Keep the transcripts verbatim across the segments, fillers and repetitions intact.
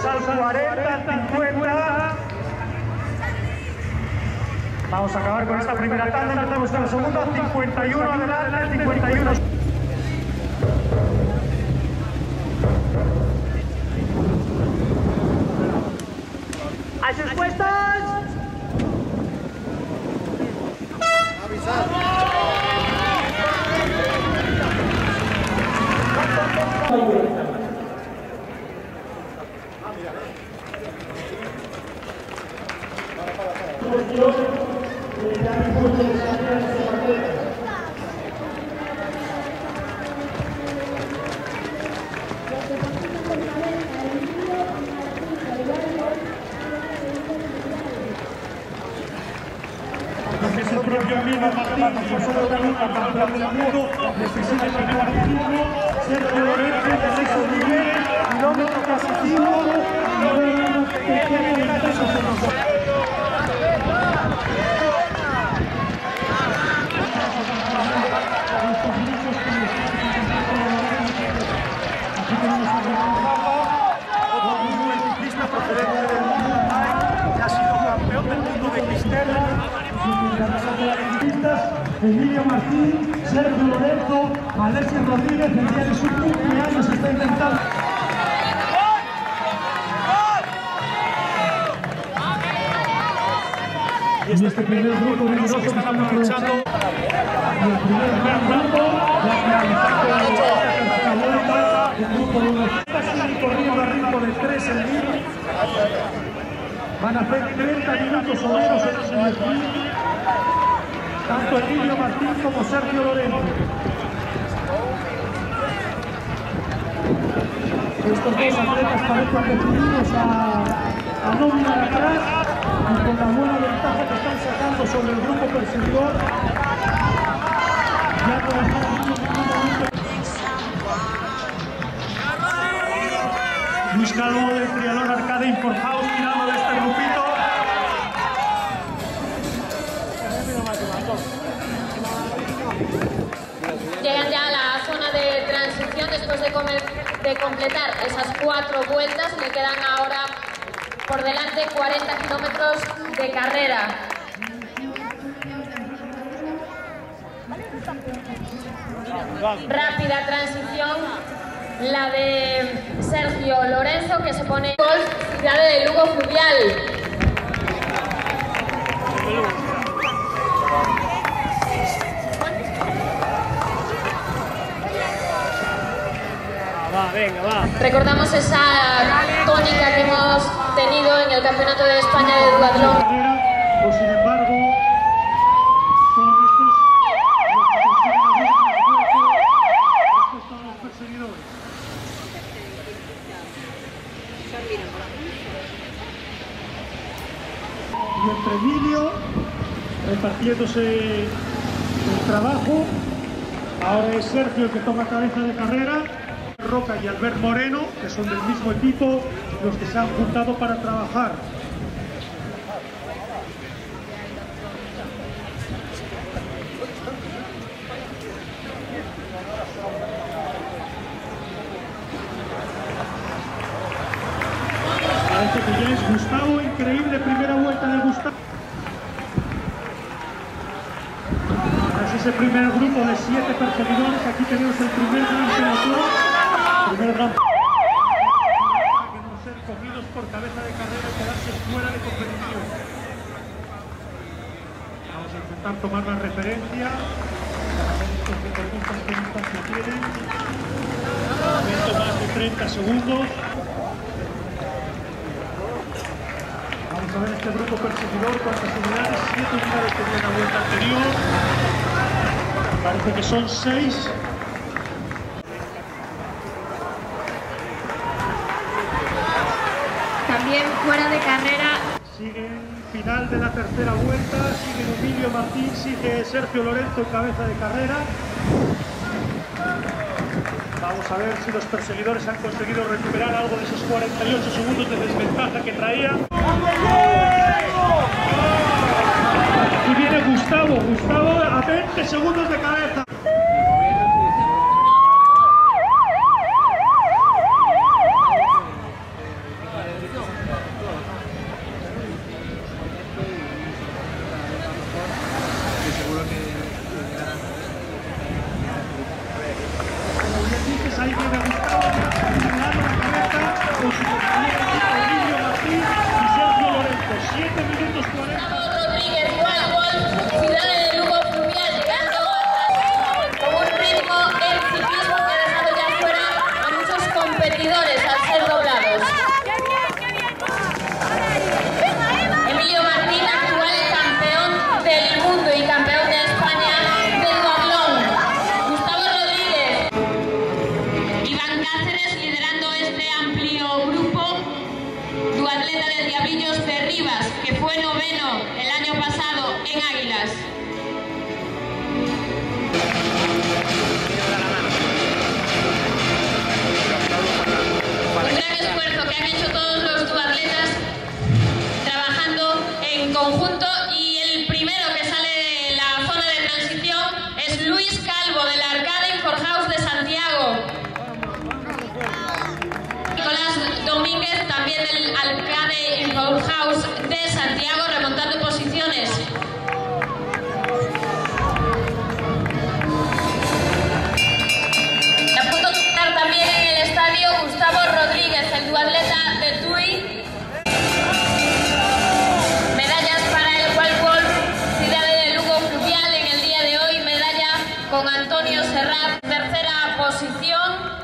dorsal cuarenta cincuenta. Vamos a acabar con esta primera tanda, empezamos con la segunda, cincuenta y uno adelante, cincuenta y uno. ¡A sus puestos! ¡Avisar! Porque es el propio Emilio Martín, que solo ganó una campeón del mundo, necesita ganar el turno, Sergio Lorenzo, de sexto nivel, kilómetro positivo, Emilio Martín, Sergio Lorenzo, Alexis Rodríguez, el día de su cumpleaños está intentando. Y este primer grupo numeroso que están aprovechando. Y el primer grupo, ya finalizando la vuelta, el grupo de unos casi corriendo al ritmo de tres en mil. Van a hacer treinta minutos o menos en el sprint. Tanto Emilio Martín como Sergio Lorenzo. Estos dos atletas parecen decididos a, a no mirar atrás y con la buena ventaja que están sacando sobre el grupo perseguidor. Ya no están haciendo ningún momento. Luis Calvo del Triatlón Arcade Inforhouse mirando de este grupito. Llegan ya a la zona de transición después de, comer, de completar esas cuatro vueltas. Le quedan ahora por delante cuarenta kilómetros de carrera. Rápida transición, la de Sergio Lorenzo, que se pone Golf Ciudad de Lugo Fluvial. Va, venga, va. Recordamos esa tónica que hemos tenido en el Campeonato de España de Duatlón. Pues sin embargo, son estos los que consiguen abrir el juego. Estos son los perseguidores. Y entre Emilio, repartiéndose el trabajo, ahora es Sergio el que toma cabeza de carrera. Roca y Albert Moreno, que son del mismo equipo, los que se han juntado para trabajar. Parece que ya es Gustavo, increíble primera vuelta de Gustavo. Es ese primer grupo de siete perseguidores, aquí tenemos el primer gran pelotón. Primer gran... que no ser cogidos por cabeza de carrera y quedarse fuera de competición. Vamos a intentar tomar la referencia. Estos deportistas que distancia tienen. Un momento más de treinta segundos. Vamos a ver este grupo perseguidor, cuántas unidades, siete unidades tenía en la vuelta anterior. Parece que son seis. También fuera de carrera. Sigue final de la tercera vuelta, sigue Emilio Martín, sigue Sergio Lorenzo en cabeza de carrera. Vamos a ver si los perseguidores han conseguido recuperar algo de esos cuarenta y ocho segundos de desventaja que traían. Y viene Gustavo, Gustavo a veinte segundos de cabeza. atleta del Diablillos de Rivas, que fue noveno el año pasado en Águilas. Un gran esfuerzo que han hecho todos los duatletas trabajando en conjunto, y el primero que sale de la zona de transición es Luis Calvo del Arcade Inforhouse de Santiago. Nicolás Domínguez también del Arcade Inforhouse de Santiago, remontando posiciones. Y a punto de estar también en el estadio Gustavo Rodríguez, el duatleta de Tui. Medallas para el Wild Wolf Ciudad de Lugo Fluvial en el día de hoy. Medalla con Antonio Serrat, tercera posición.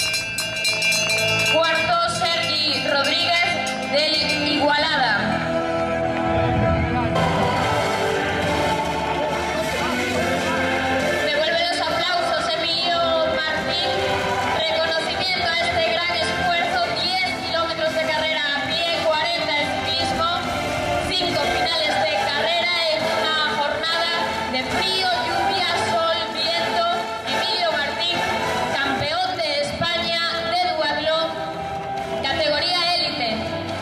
Cuarto, Sergi Rodríguez del Igualada. Devuelve los aplausos Emilio Martín. Reconocimiento a este gran esfuerzo. diez kilómetros de carrera a pie, cuarenta de ciclismo, cinco finales de carrera en una jornada de frío, lluvia, sol, viento. Emilio Martín, campeón de España de duatlón, categoría élite.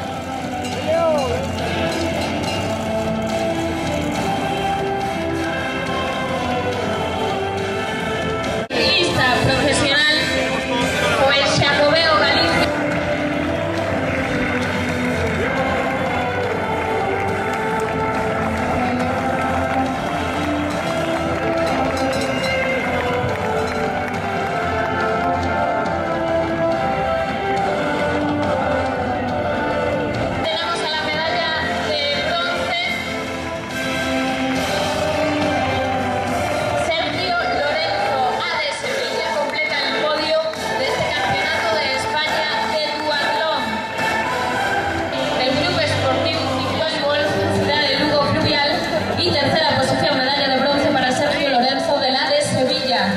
Lista profesional, pues Jacobeo Galicia. Tenemos a la medalla de bronce Sergio Lorenzo A de Sevilla, completa el podio de este campeonato de España de duatlón. Del Grupo Esportiu Ciclón Golf Ciudad de Lugo Fluvial, y tercera posición, medalla de bronce para Sergio Lorenzo de la de Sevilla.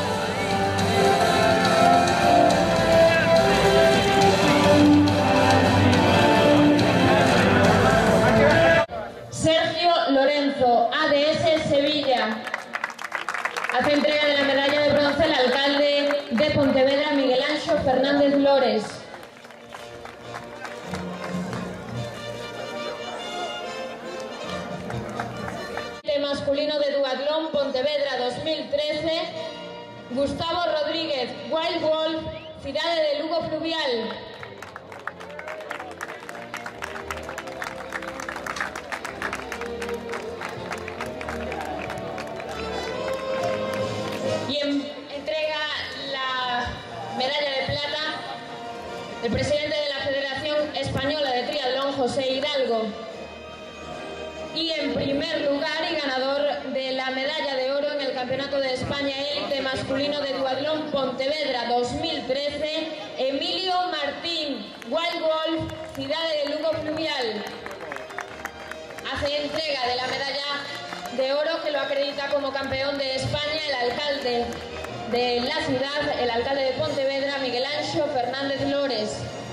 Sergio Lorenzo, A D S Sevilla. Hace entrega de la medalla de bronce el alcalde de Pontevedra, Miguel Anxo Fernández Lores. El masculino de duatlón Pontevedra dos mil trece, Gustavo Rodríguez, Wild Wolf, Ciudad de Lugo Fluvial. Y en- entrega la medalla de plata el presidente de la Federación Española de Triatlón, José Hidalgo. Y en primer lugar y ganador de la medalla de oro en el Campeonato de España Élite Masculino de Duatlón Pontevedra dos mil trece, Emilio Martín, Wild Wolf, Ciudad de Lugo Fluvial. Hace entrega de la medalla de oro que lo acredita como campeón de España el alcalde de la ciudad, el alcalde de Pontevedra, Miguel Anxo Fernández Lores.